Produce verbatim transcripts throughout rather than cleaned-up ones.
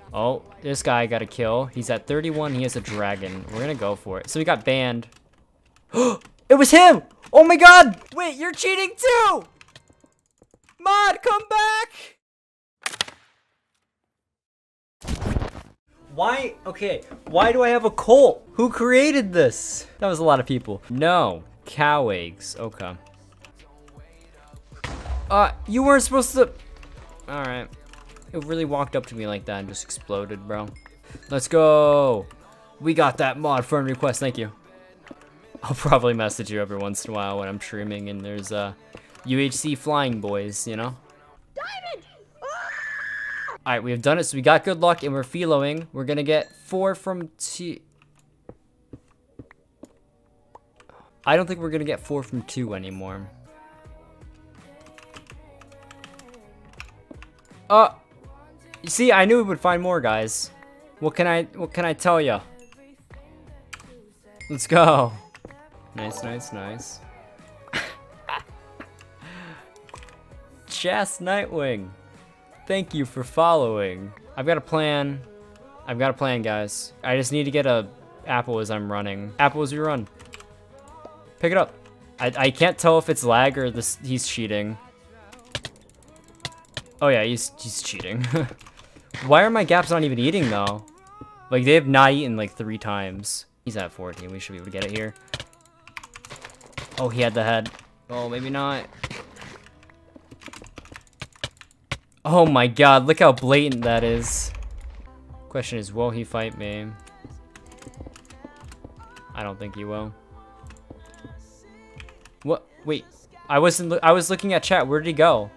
Oh, this guy got a kill. He's at thirty-one. He has a dragon. We're gonna go for it. So we got banned. It was him! Oh my god! Wait, you're cheating too! Mod, come back! Why? Okay, why do I have a cult? Who created this? That was a lot of people. No, cow eggs. Okay. Uh, you weren't supposed to... Alright. It really walked up to me like that and just exploded, bro. Let's go! We got that mod friend request, thank you. I'll probably message you every once in a while when I'm streaming and there's, uh, U H C flying boys, you know? Diamond! Ah! Alright, we have done it, so we got good luck and we're filoing. We're gonna get four from two. I don't think we're gonna get four from two anymore. Uh, you see, I knew we would find more, guys. What can I, what can I tell ya? Let's go. Nice, nice, nice. Chas Nightwing, thank you for following. I've got a plan. I've got a plan, guys. I just need to get a apple as I'm running. Apple as we run. Pick it up. I, I can't tell if it's lag or this he's cheating. Oh yeah, he's, he's cheating. Why are my gaps not even eating though? Like they have not eaten like three times. He's at fourteen, we should be able to get it here. Oh, he had the head. Oh, maybe not. Oh my god, look how blatant that is. Question is, will he fight me? I don't think he will. What? Wait, I wasn't. I was looking at chat. Where did he go?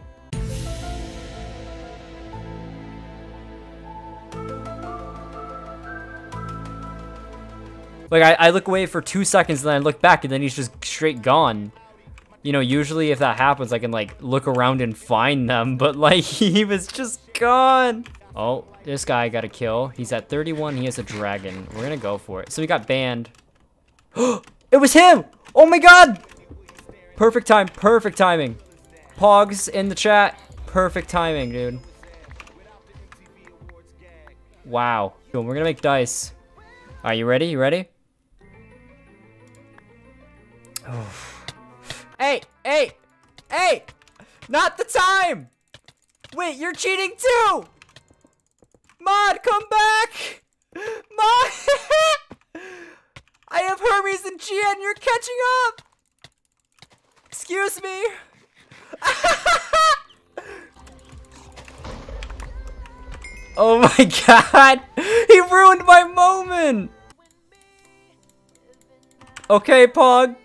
Like, I, I look away for two seconds and then I look back and then he's just straight gone. You know, usually if that happens, I can, like, look around and find them. But, like, he was just gone. Oh, this guy got a kill. He's at thirty-one. He has a dragon. We're gonna go for it. So we got banned. It was him! Oh, my God! Perfect time. Perfect timing. Pogs in the chat. Perfect timing, dude. Wow. Cool, we're gonna make dice. Are you ready? You ready? Oh. Hey, hey, hey! Not the time! Wait, you're cheating too! Mod, come back! Mod! I have Hermes and Gian, you're catching up! Excuse me! Oh my god! He ruined my moment! Okay, Pog.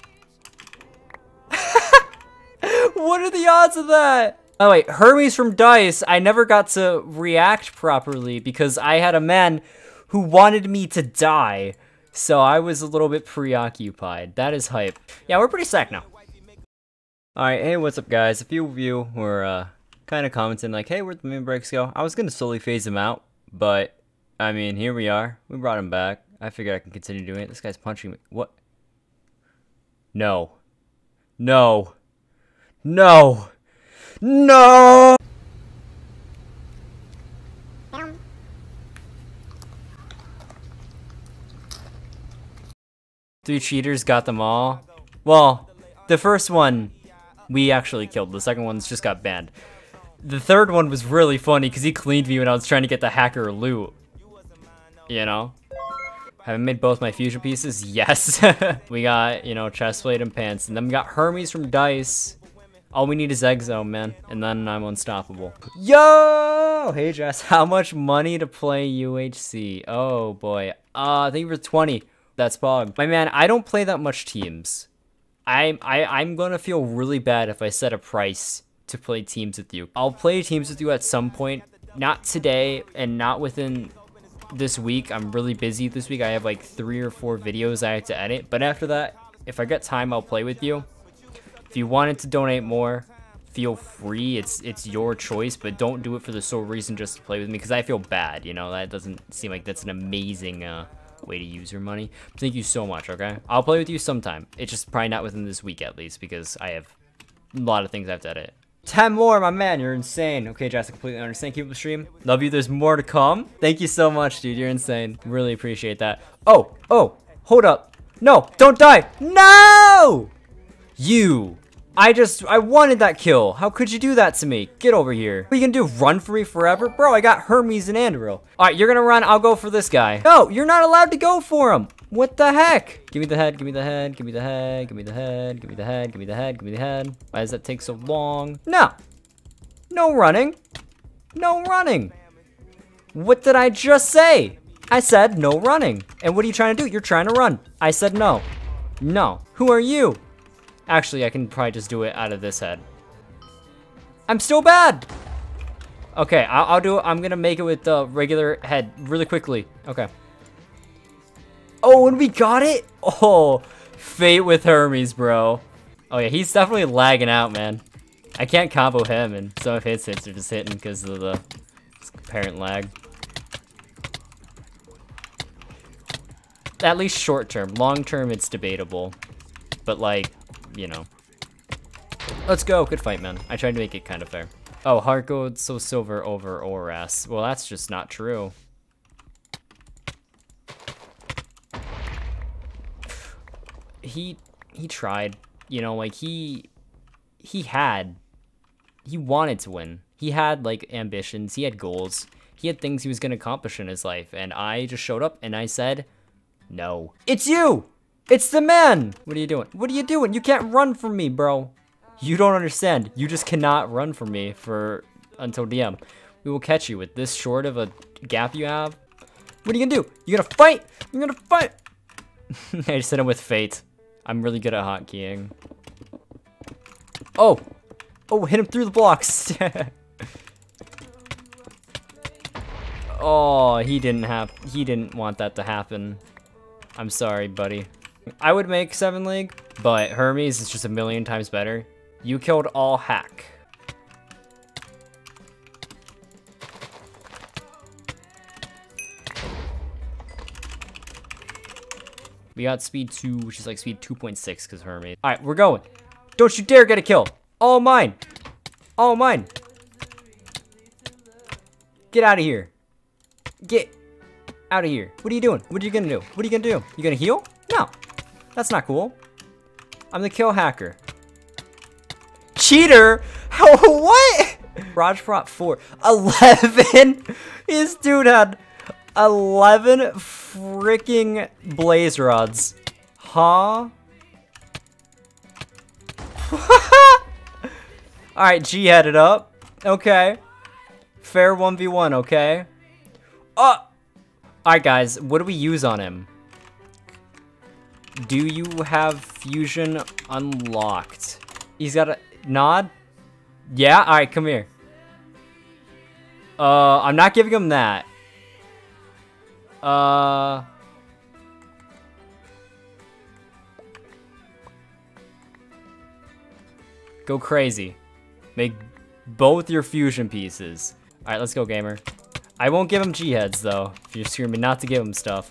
What are the odds of that? Oh wait, Hermes from Dice, I never got to react properly because I had a man who wanted me to die. So I was a little bit preoccupied. That is hype. Yeah, we're pretty sacked now. Alright, hey, what's up guys? A few of you were uh, kind of commenting like, hey, where'd the meme breaks go? I was going to slowly phase them out, but I mean, here we are. We brought him back. I figured I can continue doing it. This guy's punching me. What? No. No. No. No! Three cheaters got them all. Well, the first one we actually killed. The second one's just got banned. The third one was really funny because he cleaned me when I was trying to get the hacker loot. You know? Have I made both my fusion pieces? Yes. We got, you know, chestplate and pants. And then we got Hermes from Dice. All we need is Exo, man. And then I'm unstoppable. Yo! Hey, Jess. How much money to play U H C? Oh, boy. Uh, I think for twenty. That's Pog. My man, I don't play that much teams. I, I, I'm gonna feel really bad if I set a price to play teams with you. I'll play teams with you at some point. Not today and not within this week. I'm really busy this week. I have like three or four videos I have to edit. But after that, if I get time, I'll play with you. If you wanted to donate more, feel free. It's it's your choice, but don't do it for the sole reason just to play with me because I feel bad. You know, that doesn't seem like that's an amazing uh, way to use your money. Thank you so much, okay? I'll play with you sometime. It's just probably not within this week at least because I have a lot of things I have to edit. ten more, my man. You're insane. Okay, Jess, I completely understand. Keep up the stream. Love you. There's more to come. Thank you so much, dude. You're insane. Really appreciate that. Oh, oh, hold up. No, don't die. No! You. I just, I wanted that kill. How could you do that to me? Get over here. What are you gonna do, run for me forever? Bro, I got Hermes and Andrew. All right, you're gonna run, I'll go for this guy. No, you're not allowed to go for him. What the heck? Give me the head, give me the head, give me the head, give me the head, give me the head, give me the head, give me the head. Why does that take so long? No. No running. No running. What did I just say? I said no running. And what are you trying to do? You're trying to run. I said no. No. Who are you? Actually, I can probably just do it out of this head. I'm still bad. Okay, I'll, I'll do it. I'm gonna make it with the regular head really quickly. Okay. Oh, and we got it? Oh, fate with Hermes, bro. Oh yeah, he's definitely lagging out, man. I can't combo him, and some of his hits are just hitting because of the apparent lag. At least short term. Long term, it's debatable. But like, you know. Let's go. Good fight, man. I tried to make it kind of fair. Oh, heart gold, so silver over Oras. Well, that's just not true. He he tried. You know, like he he had he wanted to win. He had like ambitions, he had goals. He had things he was going to accomplish in his life, and I just showed up and I said, "No. It's you. It's the man. What are you doing? What are you doing? You can't run from me, bro. You don't understand. You just cannot run from me for until D M. We will catch you with this short of a gap you have. What are you gonna do? You gonna fight? You're gonna fight." I just hit him with fate. I'm really good at hotkeying. Oh, oh, hit him through the blocks. Oh, he didn't have. He didn't want that to happen. I'm sorry, buddy. I would make seven league, but Hermes is just a million times better. You killed all hack. We got speed two, which is like speed two point six because Hermes. All right, we're going. Don't you dare get a kill. All mine. All mine. Get out of here. Get out of here. What are you doing? What are you gonna do? What are you gonna do? You gonna heal? No. That's not cool. I'm the kill hacker. Cheater? How, what? Raj brought four. eleven? This dude had eleven freaking blaze rods. Huh? Alright, G headed up. Okay. Fair one v one, okay? Oh! Alright, guys, what do we use on him? Do you have fusion unlocked? He's got a nod? Yeah? Alright, come here. Uh, I'm not giving him that. Uh... Go crazy. Make both your fusion pieces. Alright, let's go, gamer. I won't give him G-heads, though. If you're screaming not to give him stuff.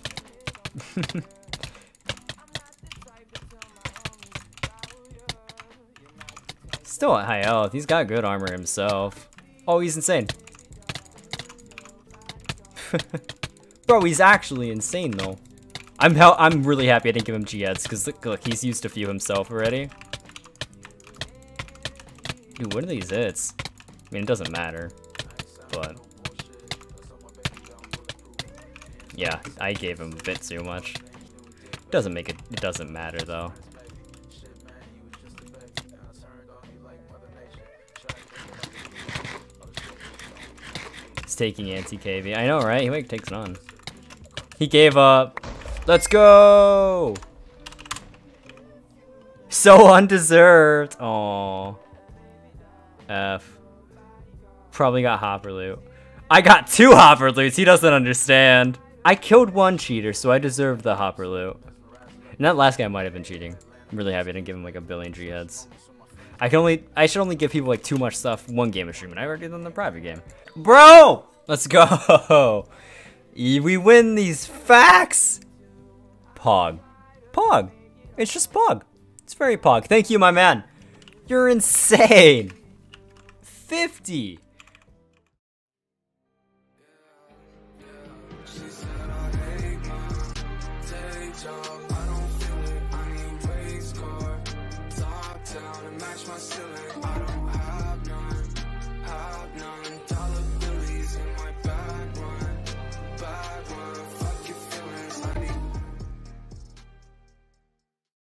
Still at high health. He's got good armor himself. Oh, he's insane. Bro, he's actually insane, though. I'm I'm really happy I didn't give him G-heads, because look, look, he's used a few himself already. Dude, what are these hits? I mean, it doesn't matter, but... Yeah, I gave him a bit too much. Doesn't make it, it doesn't matter, though. He's taking anti-K V. I know, right? He like takes it on. He gave up. Let's go! So undeserved. Aww. F. Probably got Hopper loot. I got two Hopper loots. He doesn't understand. I killed one cheater, so I deserve the Hopper loot. And that last guy might have been cheating. I'm really happy I didn't give him like a billion G heads. I can only, I should only give people like too much stuff one game of stream, and I already did it in the private game. Bro, let's go. We win these facts. Pog, Pog. It's just Pog. It's very Pog. Thank you, my man. You're insane. fifty. She said I hate my day job.